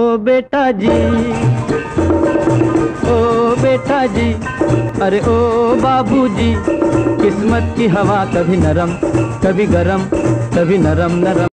बेटा जी, ओ बेटा जी, अरे ओ बाबूजी, किस्मत की हवा कभी नरम कभी गरम, कभी नरम नरम।